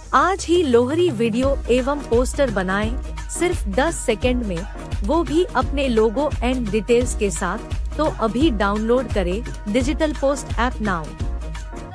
आज ही लोहरी वीडियो एवं पोस्टर बनाएं, सिर्फ 10 सेकंड में, वो भी अपने लोगो एंड डिटेल्स के साथ। तो अभी डाउनलोड करें डिजिटल पोस्ट ऐप नाउ।